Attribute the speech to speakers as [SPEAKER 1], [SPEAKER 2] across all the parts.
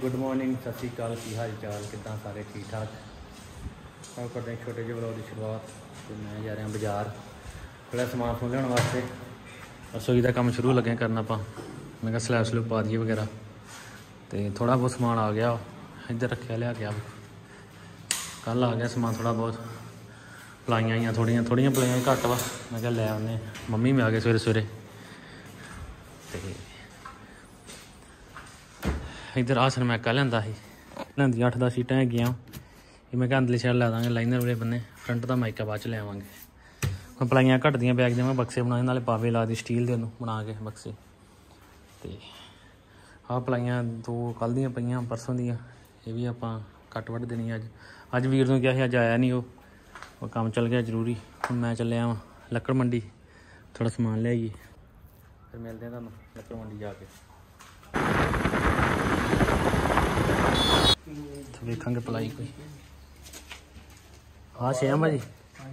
[SPEAKER 1] Good morning, सत श्री अकाल, की हाल चाल, कितना सारे ठीक ठाक। अब करते हैं छोटे ਜਿਹੇ ਵਲੌਗ की शुरुआत। तो मैं जा रहा बाजार थोड़ा समान समून लिया वास्ते। रसोई का काम शुरू लगे करना आप। मैं कहा स्लैब स्लूब पा दिए वगैरह। तो थोड़ा बहुत समान आ गया इधर रखे लिया गया। कल आ गया समान थोड़ा बहुत। पलाइयां आईयां थोड़ियां पलाइयां घट वा। मैं क्या लै आने मम्मी में आ गए सवेरे सवेरे। इधर आ सनमैका लिया ही लिया 8-10 सीटां हैगियां। ये मैं अंदरली साइड ला देंगे लाइनर वाले बन्ने। फ्रंट का माइका बाद च ले आवांगे। हम पलाइयां घट दियां बैग मैं बक्से बनाए नाले पावे ला दी स्टील के बना के बक्से। तो आह पलाइयां 2 कल दियां पईयां परसों दियां। ये भी आप कट वट देनी अज वीर नूं कहा अज आया नहीं वो काम चल गया जरूरी। हुण मैं चलिया वां लक्कड़ मंडी थोड़ा समान ले आइए फिर मिलते हैं तुहानूं लक्कड़ मंडी जाके। तो वेखांगे पलाई कोई हाँ 6 आ भाजी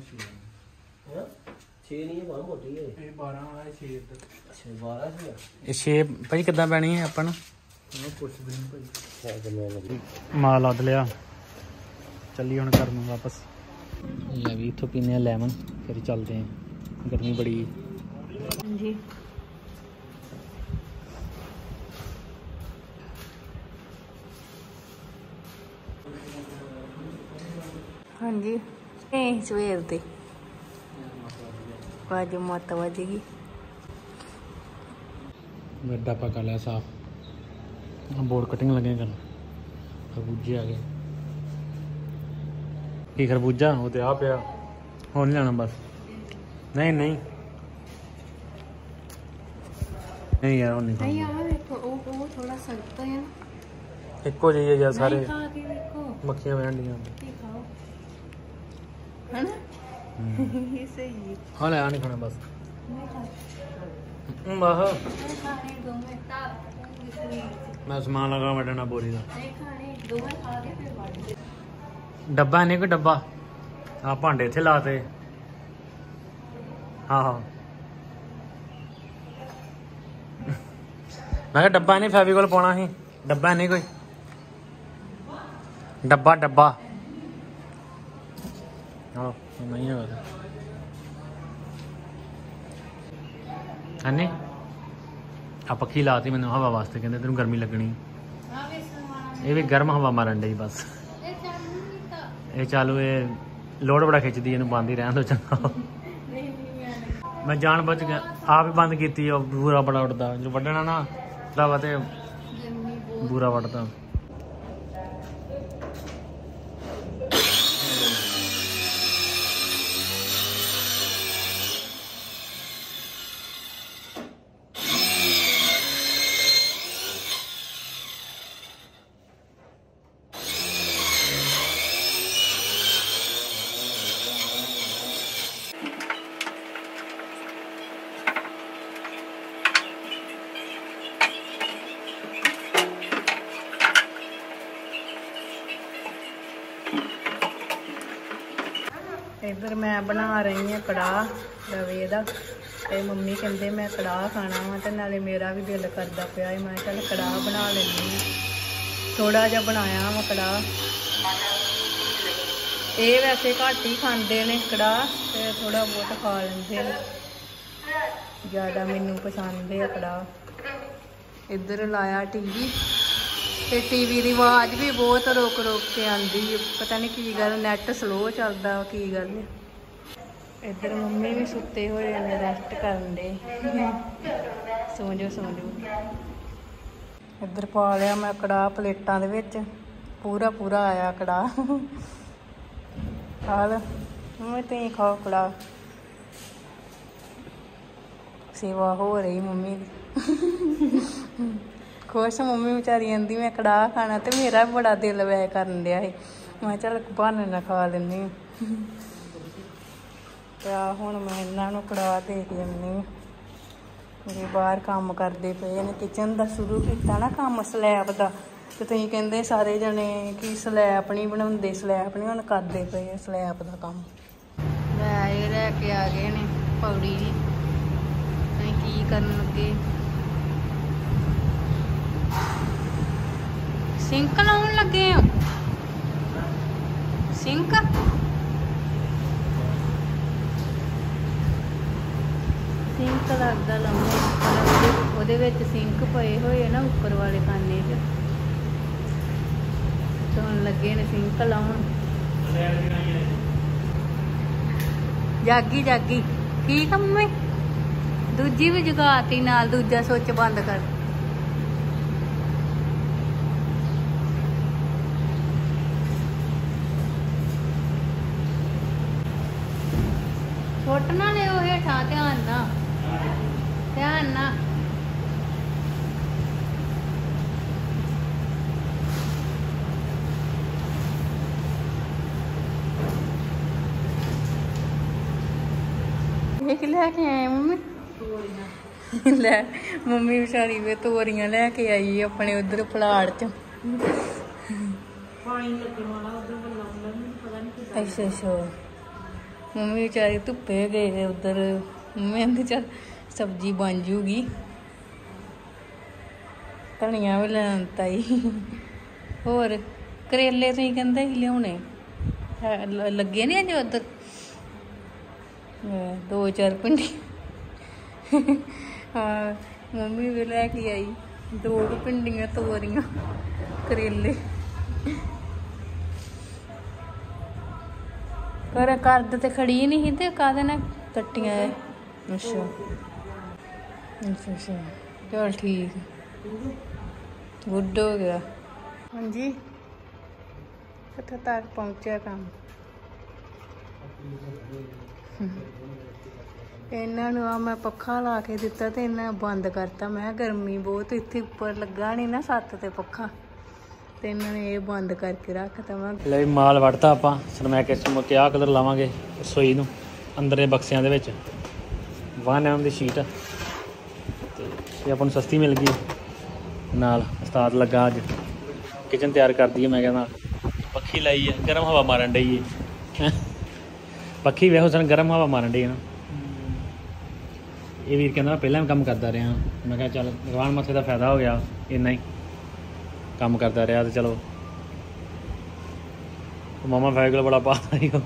[SPEAKER 1] 6 भाई किदा पैनी है अपन माल लद लिया। चलिए हुण घर में वापस ले भी इत्थों पीने लैमन फिर चलते हैं। गर्मी बड़ी जी। हाँ जी सवेर दे आज माता बजेगी। गड्ढा पका लिया साफ। बोर्ड कटिंग लगे कर खरबूजे आ गए। की खरबूजा वो तो आ पिया हो नहीं लेना बस। नहीं नहीं नहीं यार नहीं थोड़ा सख्त है एको जी यार सारे मक्खियां बैठियां है ना। ये सही हाँ ले नहीं खाना बस वाह। मैं समान लगा वटना बोरी का डब्बा नहीं कोई डब्बा। हाँ भांडे इत्थे लाते। हाँ हाँ मैं डब्बा नहीं फेविकोल पाना ही। डब्बा नहीं कोई डब्बा डब्बा हाँ नहीं है है आ पखी लाती मैंने हवा वास्ते कहते तेन गर्मी लगनी। ये भी गर्म हवा मारन डई बस। ये चालू ये लोड बड़ा खिंचती है बंद ही रहन दो चंगा। मैं जान बच गया आप ही बंद की बूरा बड़ा उड़ता जो वड्डना ना भरावा तो बूरा वड्डता। इधर मैं बना रही हूँ कड़ाह रवे का। तो मम्मी कहते मैं कड़ाह खाना वा तो नाले मेरा भी दिल करता पाया। मैं चल कड़ाह बना लेनी। थोड़ा जा बनाया वा कड़ाह। ये वैसे घट ही खाते ने कड़ाह तो थोड़ा बहुत खा लेंगे। ज़्यादा मैनू पसंद है कड़ाह। इधर लाया टीवी ते टीवी की आवाज़ भी बहुत रोक रोक के आती। पता नहीं की गल नैट स्लो चलता की गल। इधर मम्मी भी सुते हुए ने रेस्ट करन दे। सो जाओ। इधर पा लिया मैं कड़ाह प्लेटां दे विच। पूरा आया कड़ाह। हाल मैं तुम खाओ कड़ाह। सेवा हो रही मम्मी की। खुश मम्मी बेचारी आंदी मैं कड़ाह खाना तो मेरा बड़ा दिल वै करन दिया है। मैं चल बहाने ना खा लैनी। हुण मैं इन्हों कड़ाह दे के आनी। मेरे बाहर काम करते पे ने किचन का शुरू किया ना काम स्लैब का। तो तुम कहते सारे जने कि स्लैब नहीं बनाते स्लैब नहीं हुण करते पे स्लैब का काम। मैं लैके आ गए ने पौड़ी की करन लगे। ਸਿੰਕ ਲਾਉਣ ਲੱਗੇ ਆ ਸਿੰਕ ਸਿੰਕ ਲੱਗਦਾ ਲਾਉਣੇ ਉਹਦੇ ਵਿੱਚ ਸਿੰਕ ਪਏ ਹੋਏ ਨਾ ਉੱਪਰ ਵਾਲੇ ਖਾਨੇ 'ਚ ਧੋਣ ਲੱਗੇ ਨੇ ਸਿੰਕ ਲਾਉਣ ਜਾਗੀ ਜਾਗੀ ਕੀ ਕੰਮ ਹੈ ਦੂਜੀ ਵੀ ਜਗਾਤੀ ਨਾਲ ਦੂਜਾ ਸੁੱਚ ਬੰਦ ਕਰ ਸੁੱਟ ਨਾ ਲਿਓ ਹੇਠਾਂ ਧਿਆਨ ਨਾਲ ਇਹ ਲੈ ਕੇ ਆਏ ਮੰਮੀ ਲੈ ਮੰਮੀ ਵਿਚਾਰੀ ਵੇ ਤੋਰੀਆਂ ਲੈ ਕੇ ਆਈ ਆਪਣੇ ਉਧਰ ਪਲਾੜ ਚ ਅੱਛਾ ਅੱਛਾ ਮੰਮੀ ਵਿਚਾਰੀ ਧੁੱਪੇ ਗਏ ਉਧਰ ਮੰਮੀ ਕਹਿੰਦੇ ਚੱਲ ਸਬਜ਼ੀ ਬਣ ਜੂਗੀ ਧਨੀਆ ਵੀ ਲੈਣ ਤਾਈ ਹੋਰ ਕਰੇਲੇ ਤੁਸੀਂ ਕਹਿੰਦੇ ਸੀ ਲਿਆਉਣੇ ਲੱਗੇ ਨੀ ਅਜੇ ਉਧਰ 2-4 ਪਿੰਡੀ ਹਾਂ ਮੰਮੀ ਵੀ ਲੈ ਕੇ ਆਈ 2 ਪਿੰਡੀਆਂ ਤੋਰੀਆਂ ਕਰੇਲੇ ਪਰ ਕਰਦ ਤੇ ਖੜੀ ਨਹੀਂ ਸੀ ਤੇ ਕਾਹਦੇ ਨਾਲ ਕੱਟੀਆਂ ਐ ਅੱਛਾ ਅੱਛਾ ਅੱਛਾ ਚਲ ਠੀਕ ਗੁੱਡ ਹੋ ਗਿਆ ਹਾਂਜੀ ਕਿੱਥੇ ਤੱਕ ਪਹੁੰਚਿਆ ਕੰਮ ਇਹਨਾਂ ਨੂੰ ਆ ਮੈਂ ਪੱਖਾ ਲਾ ਕੇ ਦਿੱਤਾ ਤੇ ਇਹਨਾਂ ਬੰਦ ਕਰਤਾ ਮੈਂ ਗਰਮੀ ਬਹੁਤ ਇੱਥੇ ਉੱਪਰ ਲੱਗਾ ਨਹੀਂ ਨਾ ਛੱਤ ਤੇ ਪੱਖਾ ਤੇ ਇਹਨਾਂ ਨੇ ਇਹ ਬੰਦ ਕਰਕੇ ਰੱਖਤਾ ਮੈਂ
[SPEAKER 2] ਲੈ ਮਾਲ ਵੜਤਾ ਆਪਾਂ ਸਰਮੈਕ ਸਮੁਕੇ ਆਹ ਕਲਰ ਲਾਵਾਂਗੇ ਰਸੋਈ ਨੂੰ ਅੰਦਰ ਦੇ ਬਕਸਿਆਂ ਦੇ ਵਿੱਚ 1mm ਦੀ ਸ਼ੀਟ ਤੇ ਇਹ ਆਪਾਂ ਨੂੰ ਸਸਤੀ ਮਿਲ ਗਈ ਨਾਲ ਉਸਤਾਦ ਲੱਗਾ ਅੱਜ ਕਿਚਨ ਤਿਆਰ ਕਰਦੀ ਹੈ ਮੈਂ ਕਹਿੰਦਾ ਪੱਖੀ ਲਾਈ ਹੈ ਗਰਮ ਹਵਾ ਮਾਰਨ ਡਈ ਹੈ ਪੱਖੀ ਵੇਖੋ ਸਨ ਗਰਮ ਹਵਾ ਮਾਰਨ ਡਈ ਹੈ ਨਾ ਇਹ ਵੀਰ ਕਹਿੰਦਾ ਪਹਿਲਾਂ ਵੀ ਕੰਮ ਕਰਦਾ ਰਿਹਾ ਮੈਂ ਕਿਹਾ ਚੱਲ ਭਗਵਾਨ ਮੱਥੇ ਦਾ ਫਾਇਦਾ ਹੋ ਗਿਆ ਇੰਨਾ ਹੀ ਕੰਮ ਕਰਦਾ ਰਿਹਾ ਤੇ ਚਲੋ ਮਾਮਾ ਫੈਗਲ ਬੜਾ ਪਾ ਰਹੀ ਹੋ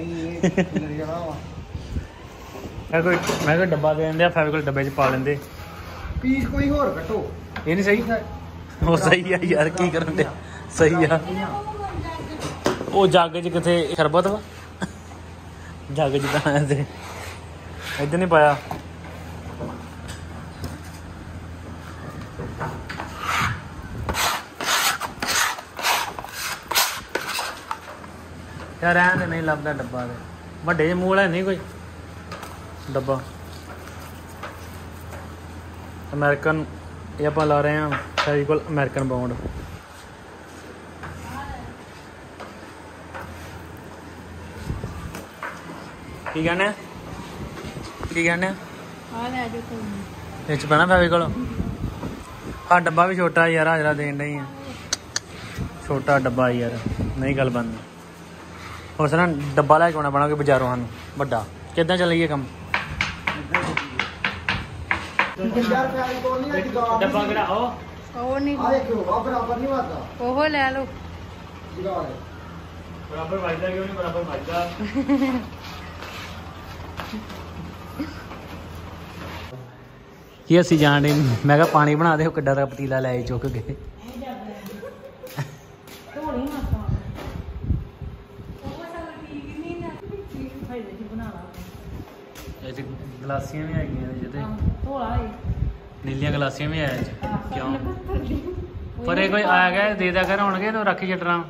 [SPEAKER 2] ਮੈਂ ਕੋਈ ਡੱਬਾ ਦੇ ਦਿੰਦੇ ਆ ਫੈਵਿਕਲ ਡੱਬੇ 'ਚ ਪਾ ਲੈਂਦੇ
[SPEAKER 3] ਪੀਸ ਕੋਈ ਹੋਰ ਕੱਟੋ
[SPEAKER 2] ਇਹ ਨਹੀਂ ਸਹੀ ਉਹ ਸਹੀ ਆ ਯਾਰ ਕੀ ਕਰਨ ਦੇ ਸਹੀ ਆ ਉਹ ਜੱਗ 'ਚ ਕਿੱਥੇ ਸ਼ਰਬਤ ਵਾ ਜੱਗ 'ਚ ਤਾਂ ਆਇਆ ਤੇ ਇੱਧਰ ਨਹੀਂ ਪਾਇਆ ਯਾਰ ਐਂ ਨਹੀਂ ਲੱਭਦਾ ਡੱਬਾ ਦੇ ਵੱਡੇ ਜਿਹੇ ਮੂੰਹ ਵਾਲਾ ਨਹੀਂ ਕੋਈ ਡੱਬਾ ਅਮਰੀਕਨ ਇਹ ਆਪਾਂ ਲਾ ਰਹੇ ਹਾਂ ਫੈਵਿਕਲ ਅਮਰੀਕਨ ਬੌਂਡ ਕੀ ਕਹਿਣਾ
[SPEAKER 1] ਆ ਲੈ ਜੋ ਤੂੰ
[SPEAKER 2] ਇਹ 'ਚ ਪੈਣਾ ਫੈਵਿਕਲ ਆਹ ਡੱਬਾ ਵੀ ਛੋਟਾ ਯਾਰ ਹਾਜ਼ਰਾ ਦੇਣ ਡਈ ਆ ਛੋਟਾ ਡੱਬਾ ਯਾਰ ਨਹੀਂ ਗੱਲ ਬਣਦੀ ਉਸ ਨਾਲ ਡੱਬਾ ਲੈ ਕੇ ਆਉਣਾ ਪੈਣਾ ਕਿ ਬਾਜ਼ਾਰੋਂ ਸਾਨੂੰ ਵੱਡਾ ਕਿੱਦਾਂ ਚੱਲੀਏ ਕੰਮ ਡੱਬਾ ਕਿਹੜਾ ਉਹ
[SPEAKER 1] ਨਹੀਂ
[SPEAKER 3] ਆ ਦੇਖੋ ਆ ਬਰਾਬਰ ਨਹੀਂ ਵੱਜਦਾ
[SPEAKER 1] ਉਹ ਲੈ ਲਓ
[SPEAKER 2] ਬਰਾਬਰ ਵੱਜਦਾ ਕਿਉਂ ਨਹੀਂ ਬਰਾਬਰ ਵੱਜਦਾ ਕੀ ਅਸੀਂ ਜਾਣ ਡੇ ਮੈਂ ਕਿਹਾ ਪਾਣੀ ਬਣਾ ਦੇ ਕਿੱਡਾ ਦਾ ਪਤੀਲਾ ਲੈ ਚੁੱਕ ਕੇ ਗਲਾਸੀਆਂ ਵੀ ਹੈਗੀਆਂ ਜਿਹਦੇ ਨੀਲੀਆਂ ਗਲਾਸੀਆਂ ਵੀ ਆਇਆ ਕਿਉਂ ਪਰ ਇਹ ਕੋਈ ਆ ਗਿਆ ਦੇ ਦਿਆ ਕਰ ਹੋਣਗੇ ਤੂੰ ਰੱਖੀ ਛੱਡਣਾ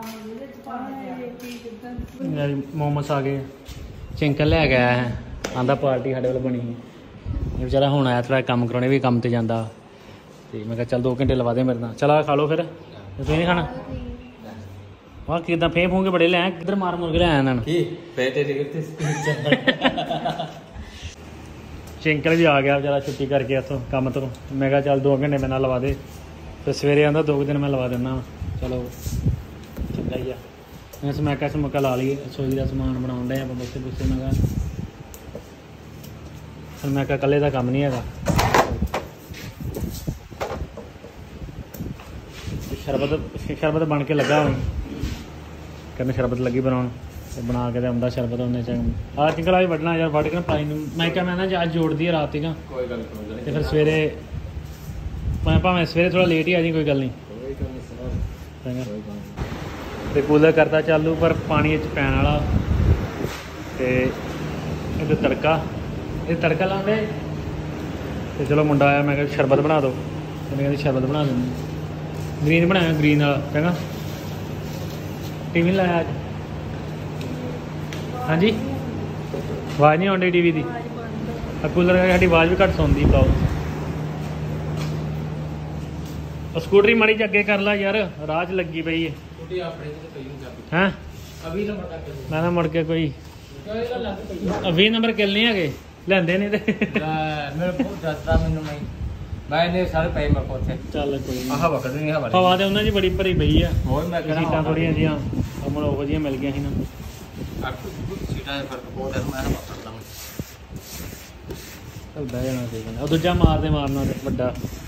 [SPEAKER 2] ਮੋਮੋਸ ਆ ਗਏ ਚਿੰਕਲ ਲੈ ਕੇ ਆਇਆ ਹੈ ਆਂਦਾ ਪਾਰਟੀ ਸਾਡੇ ਵੱਲ ਬਣੀ ਸੀ ਇਹ ਵਿਚਾਰਾ ਹੁਣ ਆਇਆ ਥੋੜਾ ਕੰਮ ਕਰਾਉਣੇ ਵੀ ਕੰਮ ਤੇ ਜਾਂਦਾ ਤੇ ਮੈਂ ਕਿਹਾ ਚੱਲ 2 ਘੰਟੇ ਲਵਾ ਦੇ ਮੇਰੇ ਨਾਲ ਚਲ ਆ ਖਾ ਲਓ ਫਿਰ ਤੁਸੀਂ ਨਹੀਂ ਖਾਣਾ ਆਹ ਕਿੱਦਾਂ ਫੇਂ ਫੂੰਗੇ ਬੜੇ ਲੈ ਕਿੱਧਰ ਮਾਰ ਮੁਰ ਕੇ ਲੈ ਆਇਆ ਇਹਨਾਂ ਨੂੰ ਚਿੰਕਲ ਵੀ ਆ ਗਿਆ ਵਿਚਾਰਾ ਛੁੱਟੀ ਕਰਕੇ ਇੱਥੋਂ ਕੰਮ ਤੋਂ ਮੈਂ ਕਿਹਾ ਚੱਲ 2 ਘੰਟੇ ਮੇਰੇ ਨਾਲ ਲਵਾ ਦੇ ਫਿਰ ਸਵੇਰੇ ਆਉਂਦਾ 2 ਦਿਨ ਮੈਂ ਲਵਾ ਦਿੰਦਾ ਚਲੋ ਚੰਗਾ ਹੀ ਆ ਮੈਂ ਸਮੈਕਾ ਸਮੁੱਕਾ ਲਾ ਲਈਏ ਰਸੋਈ ਦਾ ਸਮਾਨ ਬਣਾਉਣ ਡਏ ਆਪਾਂ ਬੱਸੇ ਬੁੱਸੇ ਮੈਂ ਕਿਹਾ ਸਮੈਕਾ ਇਕੱਲੇ ਦਾ ਕੰਮ ਨਹੀਂ ਹੈਗਾ शरबत बन के लगा हूँ कहने शरबत लगी बनाने तो बना के आंदा शरबत उन्हें आ चिंकल आज वढ़ना यार वढ़ के ना पाई मैं क्या मैं ना अज जोड़ दी रात ही तो फिर सवेरे भावें सवेरे थोड़ा लेट ही आ जी कोई गल नहीं तो कूलर करता चालू पर पानी पैन वाला तो इधर तड़का लाते तो चलो मुंडा आया मैं शरबत बना दो कहती शरबत बना दें ग्रीन बनाया ग्रीन वाला कहना टीवी नहीं लाया अज हाँ जी आवाज़ नहीं आती टीवी की कूलर करके साड़ी आवाज़ भी घट सुनती पाओ स्कूटरी माड़ी अगे कर ला यार राह च लगी पई है हैं मैं ना मुड़ के कोई 20 नंबर किल नहीं है लेंदे नहीं चल कोई हवा तो उन्होंने बड़ी भरी पई है सीटां थोड़ियां जिहियां अमन ओहो जिहियां मिल गई ना बह जाना चाहिए दूजा मारते मारना बड़ा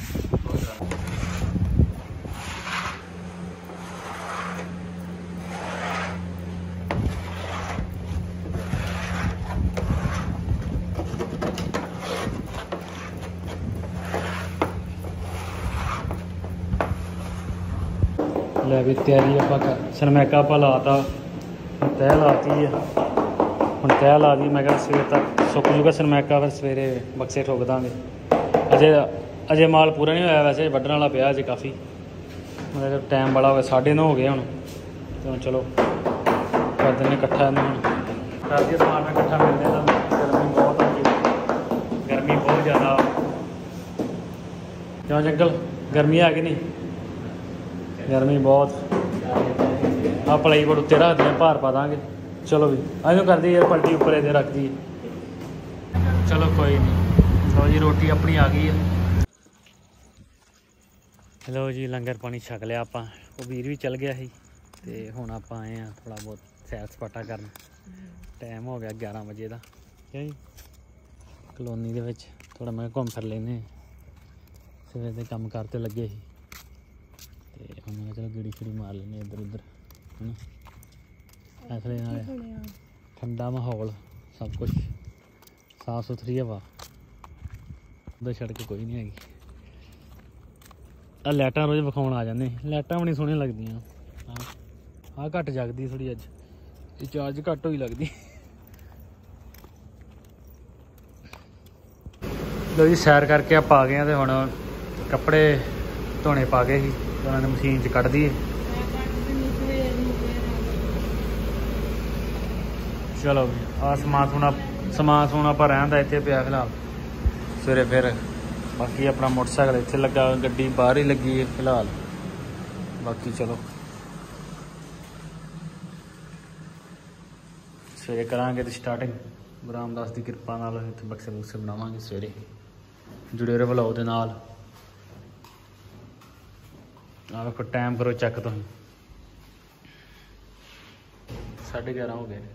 [SPEAKER 2] ले भी तैयारी आप सनमैका आप लाता तह लाती है हम तह ला दी मैं क्या सवेर तक सुक जूगा सनमैका फिर सवेरे बक्से ठोक देंगे अजे माल पूरा नहीं होया वैसे वढ़न वाला पिया अजे काफ़ी मतलब टाइम बड़ा हो गया 9:30 हो गए हम तो चलो कर दें इकट्ठा कर दिए समान में इकट्ठा मिलने का गर्मी बहुत होगी गर्मी बहुत ज़्यादा क्यों जंगल गर्मी है कि नहीं गर्मी बहुत आ पलाई बोर्ड उत्ते रख दें भार पा देंगे चलो भी अजू कर दी यार पलटी उपर इधर रख दी चलो कोई नहीं लो जी रोटी अपनी आ गई है लो जी लंगर पानी छक लिया आप वीर भी चल गया ही तो हुण आप आए हैं थोड़ा बहुत सैर सपाटा करन टाइम हो गया 11 बजे का क्या जी कलोनी दे विच थोड़ा मैं घूम फिर लेने सवेर के काम करते लगे ही तो मैं चलो गेड़ी शेड़ी मार लेने इधर उधर है ना ऐसे ठंडा माहौल सब कुछ साफ सुथरी हवा उधर सड़क कोई नहीं हैगी लाइटां रोज़ विखाउण आ जाने लाइटां बड़ी सोहणियां लगदियां हाँ घट जगदी थोड़ी अज रिचार्ज घट होई लगदी लो जी सैर करके आप आ गए तो हुण कपड़े धोने पा गए ही उन्होंने मशीन च कढ़ दिए चलो आ समान समून आप रहता इतने पिया फिलहाल सवेरे फिर बाकी अपना मोटरसाइकिल इत्थे लगा गड्डी बाहर ही लगी है फिलहाल बाकी चलो सवेरे करांगे तो स्टार्टिंग रामदास की कृपा नाल इत्थे बक्से बुक्से बनावांगे सवेरे जुड़े रहो ब्लॉग दे नाल देखो टाइम करो चेक तुम 11:30 हो गए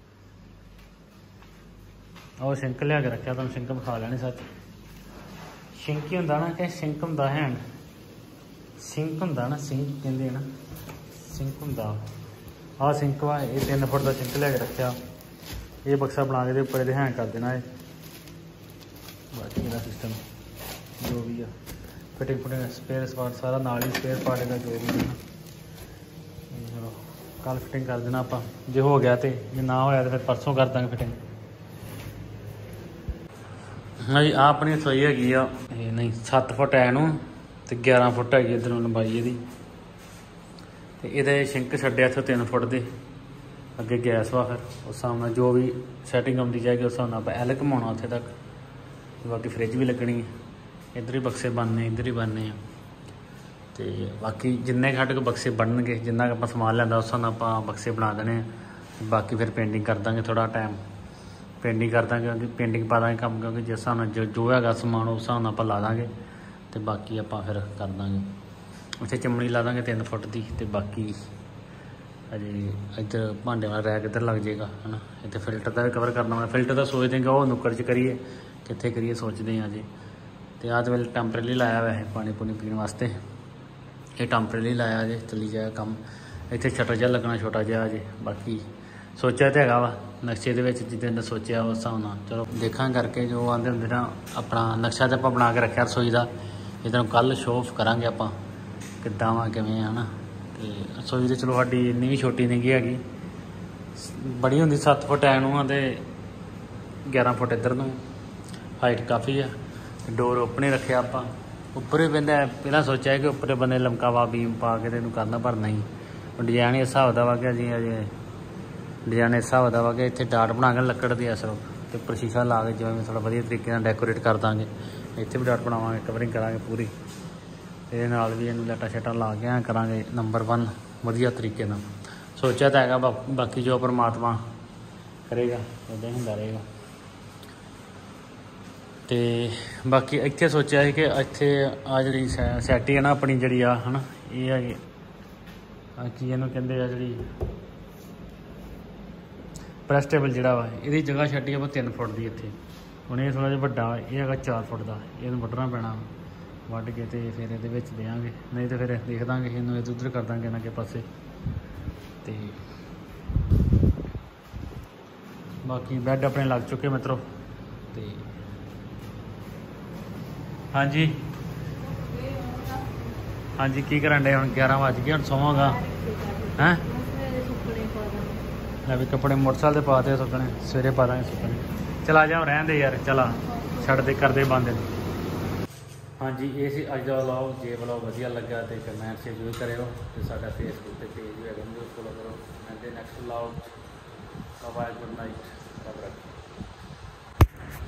[SPEAKER 2] और सिंक लिया के रखा तुम सिंक खा लेने सच सिंक ही होंदा ना कि सिंक होंदा हैंड सिंक होंदा ना सिंक कहते ना सिंक होंदा आ सिंक वा ये 3 फुट का सिंक लिया के रखा ये बक्सा बना के उपर ये हैंग कर देना है बाकी मेरा सिस्टम जो भी है फिटिंग फुटिंग स्पेयर स्पार्ट सारा नाल ही स्पेयर पार्ट का जो भी है चलो कल फिटिंग कर देना आप जो हो गया तो जो ना होया तो फिर परसों कर देंगे फिटिंग हाँ जी आ अपनी रसोई हैगी आ नहीं 7 फुट है नूं ते 11 फुट हैगी इधरों लंबाई ये सिंक छड्डिया इत्थों 3 फुट दे अगे गैस वा फिर उस हिसाब नाल जो भी सैटिंग आती जाएगी उस हिसाब नाल एल घुमाना उत्थे तक बाकी फ्रिज भी लगनी है इधर ही बक्से बनने इधर ही बनने तो बाकी जिन्ने साढ़े को बक्से बननगे जिन्ना आप समान लिया उस हिसाब आप बक्से बना देने बाकी फिर पेंटिंग कर देंगे थोड़ा टाइम पेंटिंग कर देंगे क्योंकि पेंटिंग पा देंगे कम क्योंकि जिस हिसाब जो है समान उस हिसाब आप ला देंगे तो बाकी आप फिर कर देंगे उत्थे चिमनी ला देंगे 3 फुट की तो बाकी अजे इधर भांडे वाला रैक इधर लग जाएगा है ना इतने फिल्टर का भी कवर करना होगा फिल्टर का सोचते हैं कि वो नुक्कड़ च करिए कितने करिए सोचते हैं अजे तो आज वेले टैंपरेली लाया हुआ है पानी पुनी पीने वास्ते ਇਹ ਟੈਂਪਰੇਰੀ ਲਾਇਆ ਜੇ, ਚੱਲੀ ਜਾਏਗਾ ਕੰਮ। ਇੱਥੇ ਸ਼ਟਰ ਜਿਹਾ ਲੱਗਣਾ ਛੋਟਾ ਜਿਹਾ ਜੇ, ਬਾਕੀ ਸੋਚਿਆ ਤਾਂ ਹੈਗਾ ਵਾ ਨਕਸ਼ੇ ਦੇ ਵਿੱਚ, ਜਿੱਦਾਂ ਦਾ ਸੋਚਿਆ ਉਸ ਹਿਸਾਬ ਨਾਲ ਚਲੋ ਦੇਖਾਂ ਕਰਕੇ। ਜੋ ਆਉਂਦੇ ਹੁੰਦੇ ਨਾ ਆਪਣਾ ਨਕਸ਼ਾ ਤਾਂ ਆਪਾਂ ਬਣਾ ਕੇ ਰੱਖਿਆ ਰਸੋਈ ਦਾ, ਇਹਦਾ ਕੱਲ੍ਹ ਸ਼ੋਅ ਆਫ ਕਰਾਂਗੇ ਆਪਾਂ ਕਿੱਦਾਂ ਵਾ ਕਿਵੇਂ ਹੈ ਨਾ। ਅਤੇ ਰਸੋਈ ਤਾਂ ਚਲੋ ਸਾਡੀ ਇੰਨੀ ਵੀ ਛੋਟੀ ਨਹੀਂ ਗੀ ਹੈਗੀ, ਬੜੀ ਹੁੰਦੀ 7 ਫੁੱਟ ਐ ਨੂੰ ਆ ਅਤੇ 11 ਫੁੱਟ ਇੱਧਰ ਨੂੰ, ਹਾਈਟ ਕਾਫੀ ਆ। ਡੋਰ ਓਪਨ ਹੀ ਰੱਖਿਆ ਆਪਾਂ, ਉੱਪਰ ਹੀ ਪੈਂਦਾ। ਪਹਿਲਾਂ ਸੋਚਿਆ ਕਿ ਉੱਪਰ ਬੰਨੇ ਲਮਕਾਵਾ ਬੀਮ ਪਾ ਕੇ ਇਹਨੂੰ ਕਰਨਾ, ਪਰ ਨਹੀਂ ਡਿਜ਼ਾਇਨ ਇਸ ਹਿਸਾਬ ਦਾ ਵਾ ਕਿ ਜੀ ਅਜੇ ਡਿਜ਼ਾਇਨ ਇਸ ਹਿਸਾਬ ਦਾ ਵਾ ਕਿ ਇੱਥੇ ਡਾਟ ਬਣਾ ਕੇ ਲੱਕੜ ਦੀ ਅਸਰ ਅਤੇ ਉੱਪਰ ਸ਼ੀਸ਼ਾ ਲਾ ਕੇ ਜਿਵੇਂ ਥੋੜ੍ਹਾ ਵਧੀਆ ਤਰੀਕੇ ਨਾਲ ਡੈਕੋਰੇਟ ਕਰ ਦਾਂਗੇ। ਇੱਥੇ ਵੀ ਡਾਟ ਬਣਾਵਾਂਗੇ, ਕਵਰਿੰਗ ਕਰਾਂਗੇ ਪੂਰੀ, ਇਹਦੇ ਨਾਲ ਵੀ ਇਹਨੂੰ ਲਾਈਟਾਂ ਸ਼ਾਟਾਂ ਲਾ ਕੇ ਐਂ ਕਰਾਂਗੇ ਨੰਬਰ 1 ਵਧੀਆ ਤਰੀਕੇ ਨਾਲ। ਸੋਚਿਆ ਤਾਂ ਹੈਗਾ, ਬਾਕੀ ਜੋ ਪਰਮਾਤਮਾ ਕਰੇਗਾ ਉੱਦਾਂ ਹੀ ਹੁੰਦਾ ਰਹੇਗਾ। ਅਤੇ ਬਾਕੀ ਇੱਥੇ ਸੋਚਿਆ ਸੀ ਕਿ ਇੱਥੇ ਆ ਜਿਹੜੀ ਸੈਟੀ ਹੈ ਨਾ ਆਪਣੀ ਜਿਹੜੀ ਆ ਹੈ ਨਾ, ਇਹ ਹੈਗੀ ਕੀ ਇਹਨੂੰ ਕਹਿੰਦੇ ਆ, ਜਿਹੜੀ ਪ੍ਰੈਸ ਟੇਬਲ ਜਿਹੜਾ ਵਾ, ਇਹਦੀ ਜਗ੍ਹਾ ਛੱਡੀ ਆਪਾਂ 3 ਫੁੱਟ ਦੀ ਇੱਥੇ। ਹੁਣ ਇਹ ਥੋੜ੍ਹਾ ਜਿਹਾ ਵੱਡਾ, ਇਹ ਹੈਗਾ 4 ਫੁੱਟ ਦਾ, ਇਹਨੂੰ ਵੱਢਣਾ ਪੈਣਾ, ਵੱਢ ਕੇ ਅਤੇ ਫਿਰ ਇਹਦੇ ਵਿੱਚ ਦੇਵਾਂਗੇ, ਨਹੀਂ ਤਾਂ ਫਿਰ ਦੇਖ ਦਾਂਗੇ ਇਹਨੂੰ ਇੱਧਰ ਉੱਧਰ ਕਰ ਦਾਂਗੇ ਨਾ ਕਿਸੇ ਪਾਸੇ। ਅਤੇ ਬਾਕੀ ਬੈੱਡ ਆਪਣੇ ਲੱਗ ਚੁੱਕੇ ਮਿੱਤਰੋ। ਅਤੇ ਹਾਂਜੀ ਹਾਂਜੀ ਕੀ ਕਰਨ ਡੇ? ਹੁਣ 11 ਵੱਜ ਗਏ, ਹੁਣ ਸੋਵਾਂਗਾ ਹੈਂ। ਮੈਂ ਵੀ ਕੱਪੜੇ ਮੋਟਰਸਾਈਕਲ 'ਤੇ ਪਾ ਤੇ ਸੁੱਕਣੇ, ਸਵੇਰੇ ਪਾ ਦਾਂਗੇ ਸੁੱਕਣੇ। ਚਲਾ ਜਾ ਰਹਿਣ ਦੇ ਯਾਰ, ਚਲਾ ਛੱਡ ਦੇ, ਕਰਦੇ ਬੰਦ ਇਹਨੂੰ। ਹਾਂਜੀ ਇਹ ਸੀ ਅੱਜ ਦਾ ਵਲੌਗ। ਜੇ ਵਲੌਗ ਵਧੀਆ ਲੱਗਾ ਤਾਂ ਕਮੈਂਟ ਜ਼ਰੂਰ ਕਰਿਓ, ਅਤੇ ਸਾਡਾ ਫੇਸਬੁੱਕ 'ਤੇ ਪੇਜ ਵੀ ਹੈਗਾ, ਉਹਨੂੰ ਫੋਲੋ ਕਰੋ। ਮਿਲਦੇ next vlog. Bye, good night, ਰੱਬ ਰੱਖੇ।